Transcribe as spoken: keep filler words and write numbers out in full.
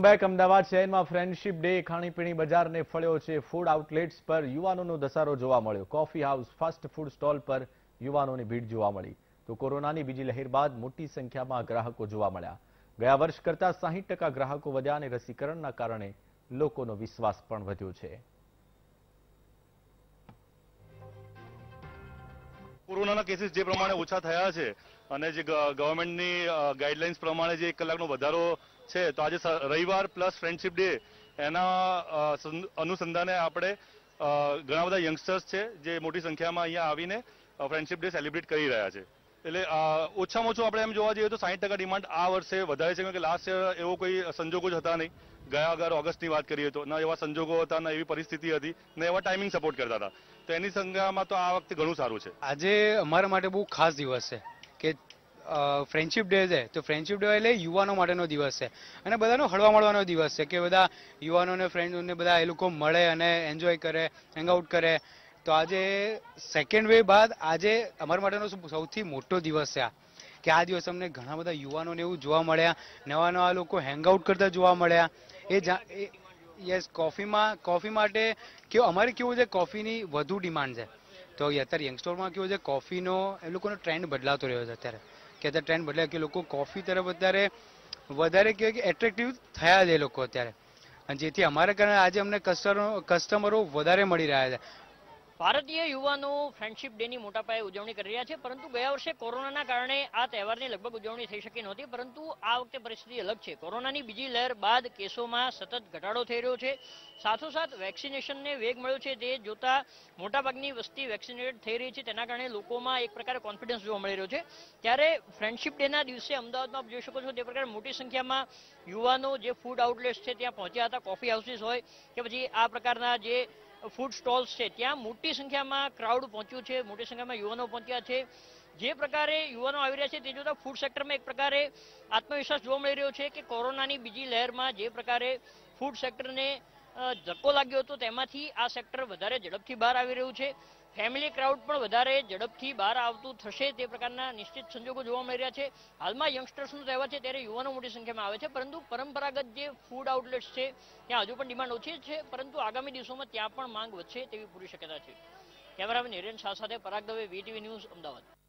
Back Ahmedabad શહેરમાં friendship day ખાણીપીણી બજારને ફળ્યો છે। ફૂડ આઉટલેટ્સ પર યુવાનોનો ધસારો જોવા મળ્યો। Coffee house, fast food stall પર યુવાનોની ભીડ જોવા મળી તો કોરોનાની બીજી લહેર બાદ મોટી સંખ્યામાં ગ્રાહકો જોવા મળ્યા। ગયા વર્ષ કરતા સાહીઠ ટકા ગ્રાહકો વધ્યા અને રસીકરણના કારણે લોકોનો વિશ્વાસ પણ વધ્યો છે। કોરોનાના કેસીસ જે પ્રમાણે ઓછા થયા છે અને જે ગવર્મેન્ટની ગાઈડલાઇન્સ પ્રમાણે જે એક કલાકનો વધારો છે તો આજે રવિવાર પ્લસ ફ્રેન્ડશિપ ડે એના અનુસંધાને આપણે ઘણા બધા યંગસ્ટર્સ છે જે મોટી સંખ્યામાં અહીંયા આવીને ફ્રેન્ડશિપ ડે સેલિબ્રેટ કરી રહ્યા છે। એટલે ઓછામાં ઓછું આપણે એમ જોવા જઈએ તો સાહીઠ ટકા ડિમાન્ડ આ વર્ષે વધારે છે, કારણ કે લાસ્ટ યર એવો કોઈ સંજોગો જ હતા નહીં। ગયા અગર ઓગસ્ટની વાત કરીએ તો ના એવા સંજોગો હતા, ના એવી પરિસ્થિતિ હતી, ને એવા ટાઈમિંગ સપોર્ટ કરતા હતા, તો એની સંખ્યામાં તો આ વખતે ઘણું સારું છે। આજે અમારા માટે બહુ ખાસ દિવસ છે કે ફ્રેન્ડશિપ ડે છે, તો ફ્રેન્ડશિપ ડે એટલે યુવાનો માટેનો દિવસ છે અને બધાનો હળવા મળવાનો દિવસ છે કે બધા યુવાનોને ફ્રેન્ડોને બધા એ લોકો મળે અને એન્જોય કરે, હેંગઆઉટ કરે। તો આજે સેકન્ડ વેવ બાદ આજે અમારા માટેનો સૌથી મોટો દિવસ છે આ કે આ દિવસ અમને ઘણા બધા યુવાનોને એવું જોવા મળ્યા, નવા નવા લોકો હેંગઆઉટ કરતા જોવા મળ્યા। એ યસ, કોફીમાં કોફી માટે કેવું અમારે કેવું છે, કોફીની વધુ ડિમાન્ડ છે, તો અત્યારે યંગસ્ટરમાં કેવું છે કોફીનો એ લોકોનો ટ્રેન્ડ બદલાતો રહ્યો છે અત્યારે કે અત્યારે ટ્રેન્ડ બદલાય કે લોકો કોફી તરફ અત્યારે વધારે કહેવાય કે એટ્રેક્ટિવ થયા છે એ લોકો અત્યારે, અને જેથી અમારા કારણે આજે અમને કસ્ટમરો કસ્ટમરો વધારે મળી રહ્યા છે। ભારતીય યુવાનો ફ્રેન્ડશિપ ડેની મોટા પાયે ઉજવણી કરી રહ્યા છે, પરંતુ ગયા વર્ષે કોરોનાના કારણે આ તહેવારની લગભગ ઉજવણી થઈ શકી નહોતી, પરંતુ આ વખતે પરિસ્થિતિ અલગ છે। કોરોનાની બીજી લહેર બાદ કેસોમાં સતત ઘટાડો થઈ રહ્યો છે, સાથોસાથ વેક્સિનેશનને વેગ મળ્યો છે, તે જોતા મોટાભાગની વસ્તી વેક્સિનેટેડ થઈ રહી છે, તેના કારણે લોકોમાં એક પ્રકારે કોન્ફિડન્સ જોવા મળી રહ્યો છે। ત્યારે ફ્રેન્ડશિપ ડેના દિવસે અમદાવાદમાં જોઈ શકો છો તે પ્રકારે મોટી સંખ્યામાં યુવાનો જે ફૂડ આઉટલેટ્સ છે ત્યાં પહોંચ્યા હતા, કોફી હાઉસીસ હોય કે પછી આ પ્રકારના જે ફૂડ સ્ટોલ્સ છે ત્યાં મોટી સંખ્યામાં ક્રાઉડ પહોંચ્યું છે, મોટી સંખ્યામાં યુવાનો પહોંચ્યા છે। જે પ્રકારે યુવાનો આવી રહ્યા છે તે જોતા ફૂડ સેક્ટરમાં એક પ્રકારે આત્મવિશ્વાસ જોવા મળી રહ્યો છે કે કોરોનાની બીજી લહેરમાં જે પ્રકારે ફૂડ સેક્ટરને ધક્કો લાગ્યો હતો તેમાંથી આ સેક્ટર વધારે ઝડપથી બહાર આવી રહ્યું છે। ફેમિલી ક્રાઉડ પણ વધારે ઝડપથી બહાર આવતું થશે તે પ્રકારના નિશ્ચિત સંજોગો જોવા મળી રહ્યા છે। હાલમાં યંગસ્ટર્સનો તહેવાર છે ત્યારે યુવાનો મોટી સંખ્યામાં આવે છે, પરંતુ પરંપરાગત જે ફૂડ આઉટલેટ્સ છે ત્યાં હજુ પણ ડિમાન્ડ ઓછી છે, પરંતુ આગામી દિવસોમાં ત્યાં પણ માંગ વધશે તેવી પૂરી શક્યતા છે। કેમેરામેન હિરેન શાહ સાથે પરાગ દવે, વીટીવી ન્યૂઝ, અમદાવાદ।